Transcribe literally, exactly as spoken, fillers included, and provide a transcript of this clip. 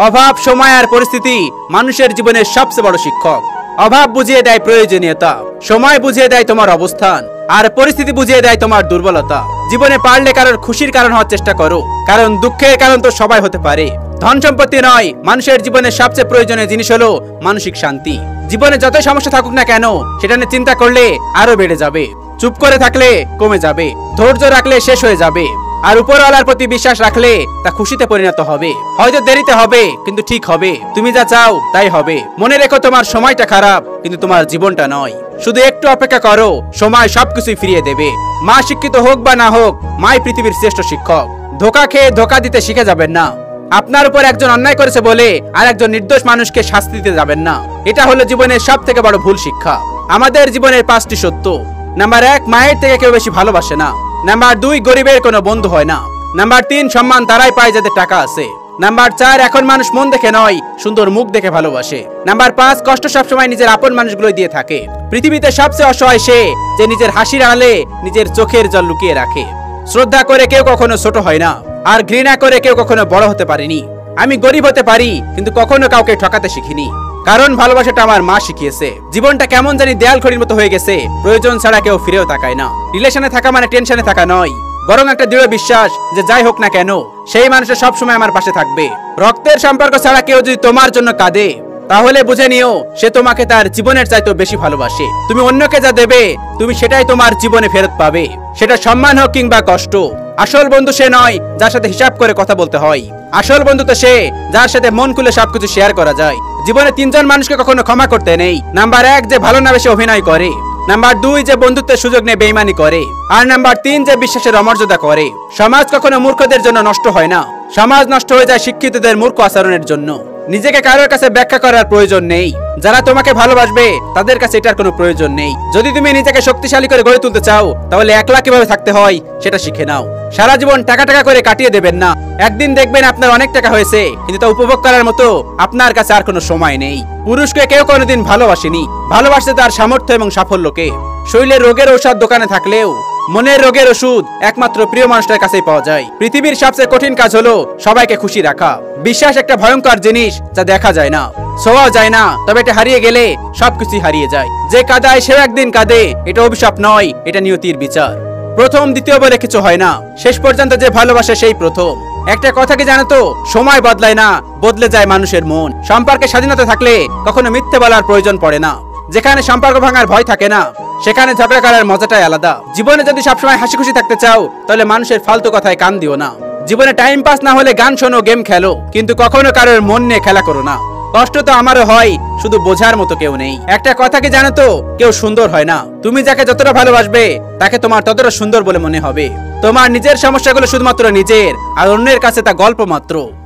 অভাব, সময় আর পরিস্থিতি মানুষের জীবনের সবচেয়ে বড় শিক্ষক। অভাব বুঝিয়ে দেয় প্রয়োজনীয়তা, সময় বুঝিয়ে দেয় তোমার অবস্থান, আর পরিস্থিতি বুঝিয়ে দেয় তোমার দুর্বলতা। জীবনে পারলে কারোর খুশির কারণ হওয়ার চেষ্টা করো, কারণ দুঃখের কারণ তো সবাই হতে পারে। ধন সম্পত্তি নয়, মানুষের জীবনে সবচেয়ে প্রয়োজনীয় জিনিস হলো মানসিক শান্তি। জীবনে যতই সমস্যা থাকুক না কেন, সেটা নিয়ে চিন্তা করলে আরো বেড়ে যাবে, চুপ করে থাকলে কমে যাবে, ধৈর্য রাখলে শেষ হয়ে যাবে, আর উপরওয়ালার প্রতি বিশ্বাস রাখলে তা খুশিতে পরিণত হবে। হয়তো দেরিতে হবে, কিন্তু ঠিক হবে। তুমি যা চাও তাই হবে। মনে রেখো, তোমার সময়টা খারাপ, কিন্তু তোমার জীবনটা নয়। শুধু একটু অপেক্ষা করো, সময় সবকিছুই ফিরিয়ে দেবে। মা শিক্ষিত হোক বা না হোক, মাই পৃথিবীর শ্রেষ্ঠ শিক্ষক। ধোকা খেয়ে ধোকা দিতে শিখে যাবেন না। আপনার উপর একজন অন্যায় করেছে বলে আর একজন নির্দোষ মানুষকে শাস্তি দিতে যাবেন না। এটা হলো জীবনের সব থেকে বড় ভুল শিক্ষা। আমাদের জীবনের পাঁচটি সত্য। নাম্বার এক, মায়ের থেকে কেউ বেশি ভালোবাসে না। নাম্বার দুই, গরিবের কোনো বন্ধু হয় না। নাম্বার তিন, সম্মান তারাই পায় যাদের টাকা আছে। নাম্বার চার, এখন মানুষ মন দেখে নয়, সুন্দর মুখ দেখে ভালোবাসে। নাম্বার পাঁচ, কষ্ট সবসময় নিজের আপন মানুষগুলোই দিয়ে থাকে। পৃথিবীতে সবচেয়ে অসহায় সে যে নিজের হাসির আড়ালে নিজের চোখের জল লুকিয়ে রাখে। শ্রদ্ধা করে কেউ কখনো ছোট হয় না, আর ঘৃণা করে কেউ কখনো বড় হতে পারেনি। আমি গরিব হতে পারি, কিন্তু কখনো কাউকে ঠকাতে শিখিনি, কারণ ভালোবাসাটা আমার মা শিখিয়েছে। জীবনটা কেমন জানি দেয়াল ঘড়ির মতো হয়ে গেছে, প্রয়োজন ছাড়া কেউ ফিরেও তাকায় না। রিলেশনে থাকা মানে টেনশনে থাকা নয়, বরং একটা দৃঢ় বিশ্বাস যে যাই হোক না কেন, সেই মানুষটা সবসময় আমার পাশে থাকবে। রক্তের সম্পর্ক ছাড়া কেউ যদি তোমার জন্য কাঁদে, তাহলে বুঝে নিও সে তোমাকে তার জীবনের চাইতেও বেশি ভালোবাসে। তুমি অন্যকে যা দেবে, তুমি সেটাই তোমার জীবনে ফেরত পাবে, সেটা সম্মান হোক কিংবা কষ্ট। আসল বন্ধু সে নয় যার সাথে হিসাব করে কথা বলতে হয়, আসল বন্ধু তো সে যার সাথে মন খুলে সবকিছু শেয়ার করা যায়। জীবনে তিনজন মানুষকে কখনো ক্ষমা করতে নেই। নাম্বার এক, যে ভালো না বেশি অভিনয় করে। নাম্বার দুই, যে বন্ধুত্বের সুযোগ নিয়ে বেইমানি করে। আর নাম্বার তিন, যে বিশ্বাসের অমর্যাদা করে। সমাজ কখনো মূর্খদের জন্য নষ্ট হয় না, সমাজ নষ্ট হয়ে যায় শিক্ষিতদের মূর্খ আচরণের জন্য। নিজেকে কারোর কাছে ব্যাখ্যা করার প্রয়োজন নেই। যারা তোমাকে ভালোবাসবে তাদের কাছে এটার কোনো প্রয়োজন নেই। যদি তুমি নিজেকে শক্তিশালী করে গড়ে তুলতে চাও, তাহলে একলা কিভাবে থাকতে হয় সেটা শিখে নাও। সারা জীবন টাকা টাকা করে কাটিয়ে দেবেন না। একদিন দেখবেন আপনার অনেক টাকা হয়েছে, কিন্তু তা উপভোগ করার মতো আপনার কাছে আর কোনো সময় নেই। পুরুষকে কেউ কোনোদিন ভালোবাসেনি, ভালোবাসতে তার সামর্থ্য এবং সাফল্যকে। শরীরের রোগের ঔষধ দোকানে থাকলেও মনের রোগের ওষুধ একমাত্র প্রিয় মানুষটার কাছেই পাওয়া যায়। পৃথিবীর সবচেয়ে কঠিন কাজ হলো সবাইকে খুশি রাখা। বিশ্বাস একটা ভয়ঙ্কর জিনিস যা দেখা যায় না, ছোঁয়াও যায় না, তবে এটা হারিয়ে গেলে সবকিছুই হারিয়ে যায়। যে কাঁদায় সেও একদিন কাঁদে, এটা অভিশাপ নয়, এটা নিয়তির বিচার। প্রথম দ্বিতীয় বলে কিছু হয় না, শেষ পর্যন্ত যে ভালোবাসে সেই প্রথম। একটা কথা কি জানো তো, সময় বদলায় না, বদলে যায় মানুষের মন। সম্পর্কে স্বাধীনতা থাকলে কখনো মিথ্যে বলার প্রয়োজন পড়ে না। যেখানে সম্পর্ক ভাঙার ভয় থাকে না, সেখানে ঝগড়া করার মজাটাই আলাদা। জীবনে যদি সবসময় হাসি খুশি থাকতে চাও, তাহলে মানুষের ফালতু কথায় কান দিও না। জীবনে টাইম পাস না হলে গান শোনো, গেম খেলো, কিন্তু কখনো কারোর মন নিয়ে খেলা করো না। কষ্ট তো আমারও হয়, শুধু বোঝার মতো কেউ নেই। একটা কথা কি জানো তো, কেউ সুন্দর হয় না। তুমি যাকে যতটা ভালোবাসবে তাকে তোমার ততটা সুন্দর বলে মনে হবে। তোমার নিজের সমস্যাগুলো শুধুমাত্র নিজের, আর অন্যের কাছে তা গল্প মাত্র।